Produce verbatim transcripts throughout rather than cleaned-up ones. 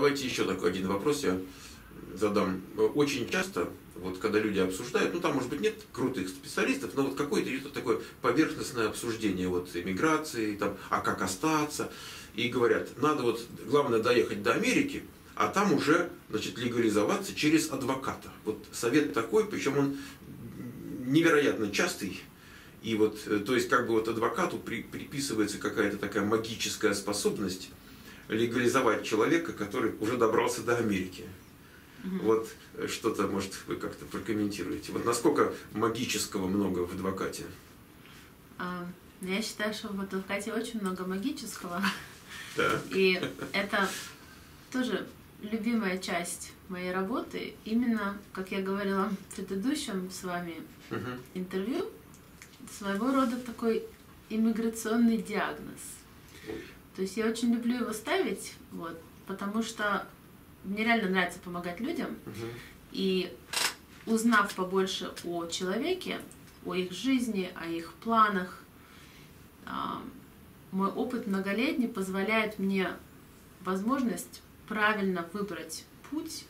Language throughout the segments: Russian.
давайте еще такой один вопрос я задам. Очень часто, вот когда люди обсуждают, ну там, может быть, нет крутых специалистов, но вот какое-то идет такое поверхностное обсуждение вот эмиграции, там, а как остаться, и говорят, надо вот, главное доехать до Америки, а там уже, значит, легализоваться через адвоката. Вот совет такой, причем он невероятно частый. И вот, то есть, как бы вот адвокату при, приписывается какая-то такая магическая способность легализовать человека, который уже добрался до Америки. Угу. Вот что-то, может, вы как-то прокомментируете. Вот насколько магического много в адвокате? А, я считаю, что в адвокате очень много магического. Да. И это тоже любимая часть моей работы. Именно, как я говорила в предыдущем с вами угу. интервью, своего рода такой иммиграционный диагноз. То есть я очень люблю его ставить, вот, потому что мне реально нравится помогать людям. Uh-huh. И узнав побольше о человеке, о их жизни, о их планах, мой опыт многолетний позволяет мне возможность правильно выбрать путь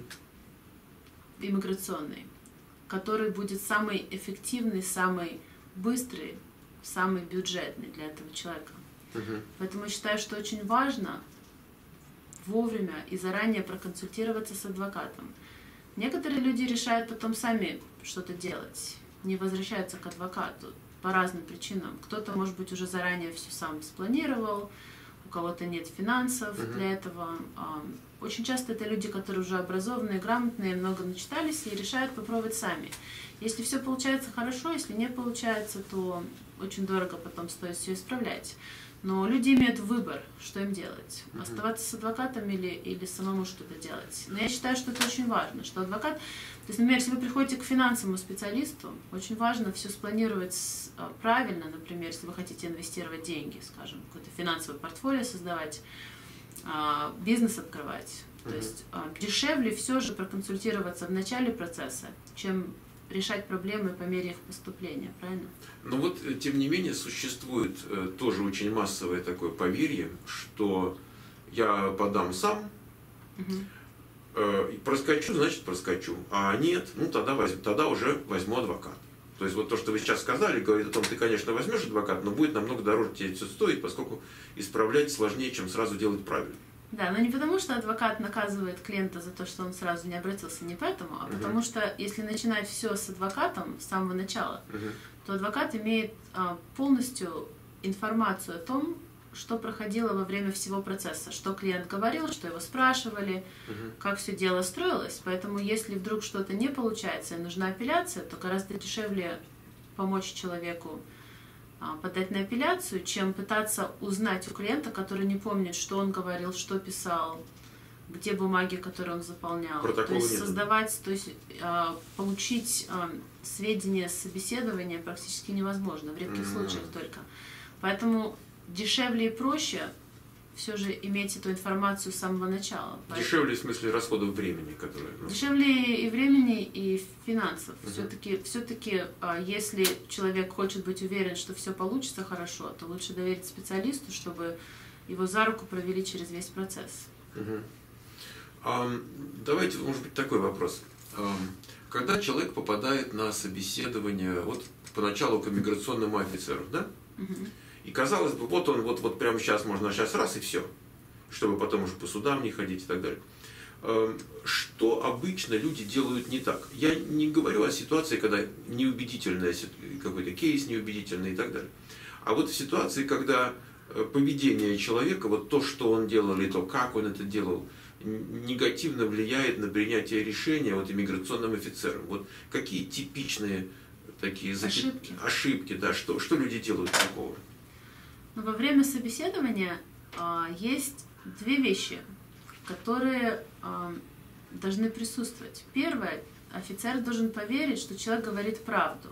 uh-huh. иммиграционный, который будет самый эффективный, самый быстрый, самый бюджетный для этого человека. Uh-huh. Поэтому я считаю, что очень важно вовремя и заранее проконсультироваться с адвокатом. Некоторые люди решают потом сами что-то делать, не возвращаются к адвокату по разным причинам. Кто-то, может быть, уже заранее все сам спланировал, у кого-то нет финансов uh-huh. для этого. Очень часто это люди, которые уже образованные, грамотные, много начитались и решают попробовать сами. Если все получается хорошо, если не получается, то очень дорого потом стоит все исправлять. Но люди имеют выбор, что им делать. Mm-hmm. Оставаться с адвокатом или, или самому что-то делать. Но я считаю, что это очень важно, что адвокат... То есть, например, если вы приходите к финансовому специалисту, очень важно все спланировать правильно. Например, если вы хотите инвестировать деньги, скажем, какое-то финансовое портфолио создавать, бизнес открывать. Mm-hmm. То есть дешевле все же проконсультироваться в начале процесса, чем решать проблемы по мере их поступления, правильно? Но вот, тем не менее, существует э, тоже очень массовое такое поверье, что я подам сам, угу. э, проскочу, значит проскочу, а нет, ну тогда, возьму, тогда уже возьму адвоката. То есть вот то, что вы сейчас сказали, говорит о том, ты, конечно, возьмешь адвоката, но будет намного дороже тебе все стоить, поскольку исправлять сложнее, чем сразу делать правильно. Да, но не потому, что адвокат наказывает клиента за то, что он сразу не обратился, не поэтому, а uh-huh. потому что если начинать все с адвокатом с самого начала, uh-huh. то адвокат имеет а, полностью информацию о том, что проходило во время всего процесса, что клиент говорил, что его спрашивали, uh-huh. как все дело строилось. Поэтому если вдруг что-то не получается и нужна апелляция, то гораздо дешевле помочь человеку подать на апелляцию, чем пытаться узнать у клиента, который не помнит, что он говорил, что писал, где бумаги, которые он заполнял. Протоколы то есть нет. создавать, то есть получить сведения с собеседования практически невозможно, в редких mm-hmm. случаях только. Поэтому дешевле и проще все же иметь эту информацию с самого начала. Дешевле в смысле расходов времени, которые... Ну... Дешевле и времени, и финансов. Uh-huh. Все-таки, все-таки, если человек хочет быть уверен, что все получится хорошо, то лучше доверить специалисту, чтобы его за руку провели через весь процесс. Uh-huh. Um, давайте, может быть, такой вопрос. Um, когда человек попадает на собеседование, вот поначалу к иммиграционному офицеру, да? Uh-huh. И казалось бы, вот он, вот, вот прямо сейчас можно, сейчас раз и все, чтобы потом уже по судам не ходить и так далее. Что обычно люди делают не так? Я не говорю о ситуации, когда неубедительный какой-то кейс, неубедительный и так далее. А вот в ситуации, когда поведение человека, вот то, что он делал, или то, как он это делал, негативно влияет на принятие решения вот иммиграционным офицером. Вот какие типичные такие ошибки, ошибки да, что, что люди делают такого? Но во время собеседования э, есть две вещи, которые э, должны присутствовать. Первое, офицер должен поверить, что человек говорит правду.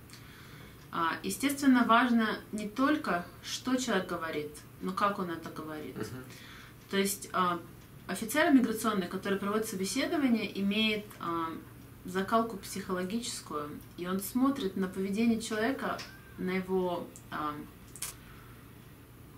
А, естественно, важно не только, что человек говорит, но как он это говорит. Uh-huh. То есть э, офицер миграционный, который проводит собеседование, имеет э, закалку психологическую, и он смотрит на поведение человека, на его... Э,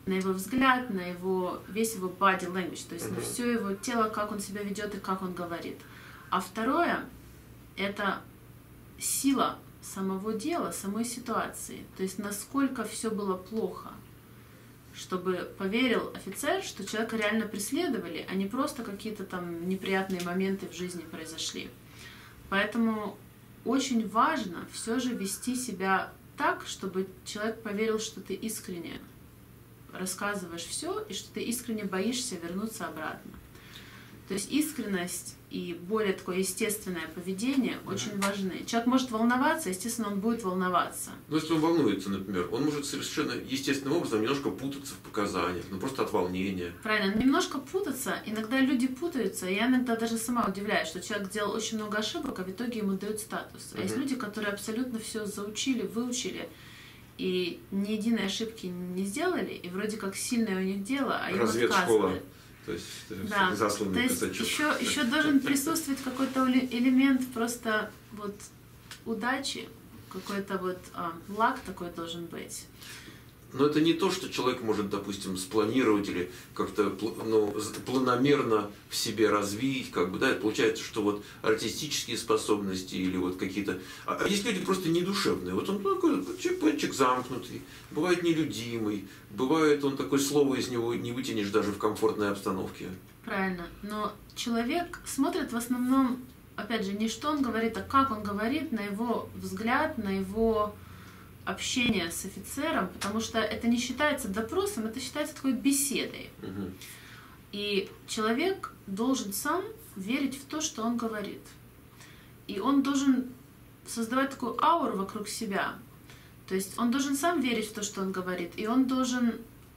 на его взгляд, на его весь его body language, то есть Uh-huh. на все его тело, как он себя ведет и как он говорит. А второе — это сила самого дела, самой ситуации. То есть насколько все было плохо, чтобы поверил офицер, что человека реально преследовали, а не просто какие-то там неприятные моменты в жизни произошли. Поэтому очень важно все же вести себя так, чтобы человек поверил, что ты искренне рассказываешь все и что ты искренне боишься вернуться обратно. То есть искренность и более такое естественное поведение mm-hmm. очень важны. Человек может волноваться, естественно, он будет волноваться. Ну, если он волнуется, например, он может совершенно естественным образом немножко путаться в показаниях, ну просто от волнения. Правильно, немножко путаться. Иногда люди путаются. Я иногда даже сама удивляюсь, что человек делал очень много ошибок, а в итоге ему дают статус. А mm-hmm. есть люди, которые абсолютно все заучили, выучили, и ни единой ошибки не сделали, и вроде как сильное у них дело, а им отказывают. То есть, да, то есть еще, еще должен присутствовать какой-то элемент просто вот удачи, какой-то вот а, лак такой должен быть. Но это не то, что человек может, допустим, спланировать или как-то ну, планомерно в себе развить, как бы, да, это получается, что вот артистические способности или вот какие-то... А есть люди просто недушевные, вот он такой человек замкнутый, бывает нелюдимый, бывает он такое слово из него не вытянешь даже в комфортной обстановке. Правильно, но человек смотрит в основном, опять же, не что он говорит, а как он говорит, на его взгляд, на его... общение с офицером, потому что это не считается допросом, это считается такой беседой. Угу. И человек должен сам верить в то, что он говорит. И он должен создавать такую ауру вокруг себя. То есть он должен сам верить в то, что он говорит, и он должен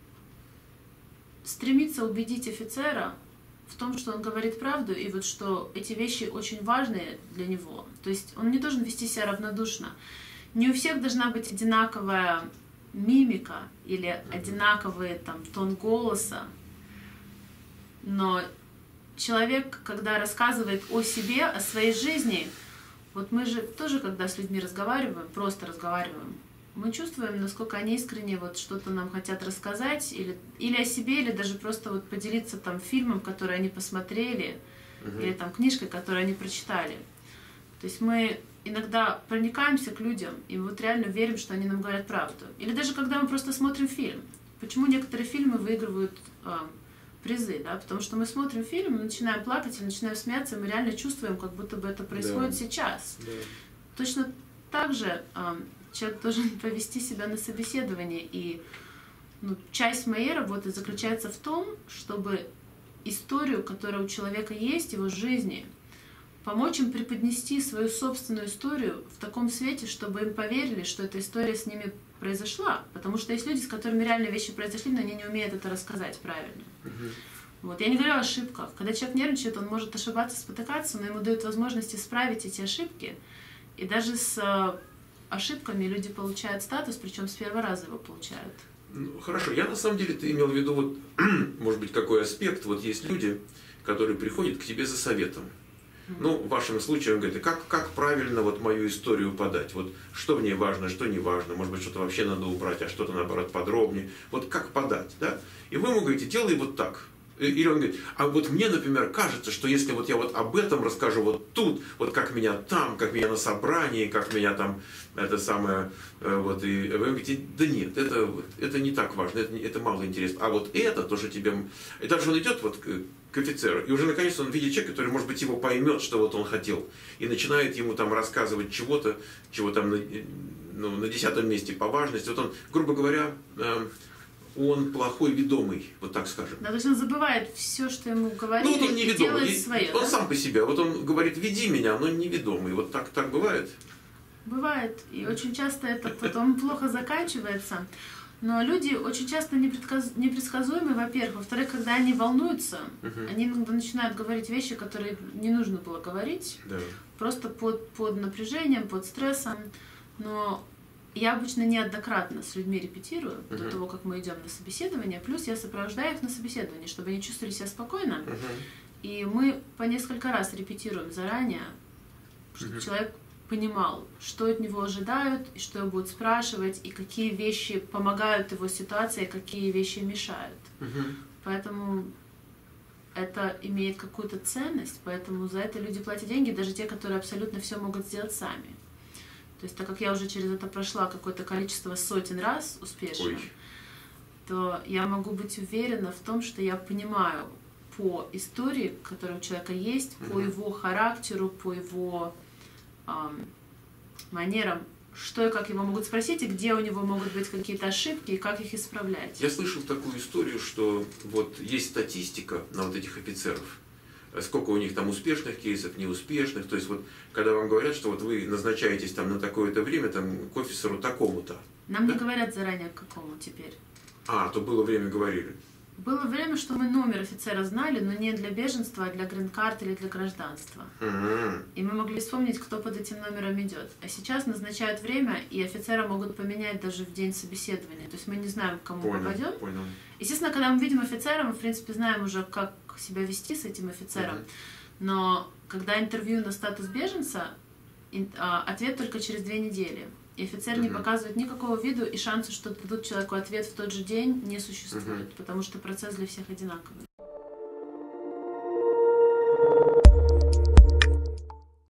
стремиться убедить офицера в том, что он говорит правду, и вот что эти вещи очень важные для него. То есть он не должен вести себя равнодушно. Не у всех должна быть одинаковая мимика или одинаковый там, тон голоса, но человек, когда рассказывает о себе, о своей жизни, вот мы же тоже, когда с людьми разговариваем, просто разговариваем, мы чувствуем, насколько они искренне вот что-то нам хотят рассказать, или, или о себе, или даже просто вот поделиться там фильмом, который они посмотрели, угу. или там книжкой, которую они прочитали. То есть мы иногда проникаемся к людям, и мы вот реально верим, что они нам говорят правду. Или даже когда мы просто смотрим фильм. Почему некоторые фильмы выигрывают э, призы? Да? Потому что мы смотрим фильм, мы начинаем плакать или начинаем смеяться, и мы реально чувствуем, как будто бы это происходит да. сейчас. Да. Точно так же э, человек должен повести себя на собеседовании. И ну, часть моей работы заключается в том, чтобы историю, которая у человека есть, его жизни, помочь им преподнести свою собственную историю в таком свете, чтобы им поверили, что эта история с ними произошла. Потому что есть люди, с которыми реально вещи произошли, но они не умеют это рассказать правильно. Uh-huh. Вот. Я не говорю о ошибках. Когда человек нервничает, он может ошибаться, спотыкаться, но ему дают возможность исправить эти ошибки. И даже с ошибками люди получают статус, причем с первого раза его получают. Ну, хорошо. Я на самом деле, ты имел в виду, вот, может быть, какой аспект. Вот есть люди, которые приходят к тебе за советом. Ну, в вашем случае он говорит, как, как правильно вот мою историю подать? Вот что в ней важно, что не важно? Может быть, что-то вообще надо убрать, а что-то, наоборот, подробнее. Вот как подать, да? И вы ему говорите, делай вот так. Или он говорит, а вот мне, например, кажется, что если вот я вот об этом расскажу вот тут, вот как меня там, как меня на собрании, как меня там, это самое, вот, и вы говорите, да нет, это, это не так важно, это, это мало интересно. А вот это тоже тебе... И дальше он идет вот к, к офицеру, и уже наконец он видит человека, который, может быть, его поймет, что вот он хотел, и начинает ему там рассказывать чего-то, чего там на, ну, на десятом месте по важности. Вот он, грубо говоря, он плохой ведомый, вот так скажем. Да, то есть он забывает все, что ему говорили, ну, вот он не и ведомый. делает свое. Он да? сам по себе. Вот он говорит, веди меня, но не ведомый. Вот так, так бывает? Бывает. И очень часто это потом плохо заканчивается. Но люди очень часто непредсказ... непредсказуемы, во-первых. Во-вторых, когда они волнуются, uh-huh. они иногда начинают говорить вещи, которые не нужно было говорить. Да. Просто под, под напряжением, под стрессом. Но я обычно неоднократно с людьми репетирую uh-huh. до того, как мы идем на собеседование. Плюс я сопровождаю их на собеседование, чтобы они чувствовали себя спокойно. Uh-huh. И мы по несколько раз репетируем заранее, чтобы uh-huh. человек понимал, что от него ожидают, и что его будут спрашивать, и какие вещи помогают его ситуации, а какие вещи мешают. Угу. Поэтому это имеет какую-то ценность, поэтому за это люди платят деньги, даже те, которые абсолютно все могут сделать сами. То есть, так как я уже через это прошла какое-то количество сотен раз успешно, Ой. то я могу быть уверена в том, что я понимаю по истории, которая у человека есть, по Мгм. его характеру, по его ам, манерам, что и как его могут спросить, и где у него могут быть какие-то ошибки, и как их исправлять. Я слышал такую историю, что вот есть статистика на вот этих офицеров, сколько у них там успешных кейсов, неуспешных. То есть вот когда вам говорят, что вот вы назначаетесь там на такое-то время там к офицеру такому-то. Нам не Да? говорят заранее, к какому теперь. А, то было время говорили. Было время, что мы номер офицера знали, но не для беженства, а для грин-карт или для гражданства. Мгм. И мы могли вспомнить, кто под этим номером идет. А сейчас назначают время, и офицера могут поменять даже в день собеседования. То есть мы не знаем, к кому Понял, попадем. понял. Естественно, когда мы видим офицера, мы, в принципе, знаем уже, как себя вести с этим офицером. Мгм. Но когда интервью на статус беженца, ин- а, ответ только через две недели. И офицер не Мгм. показывает никакого виду, и шансы, что дадут человеку ответ в тот же день, не существует, Мгм. потому что процесс для всех одинаковый.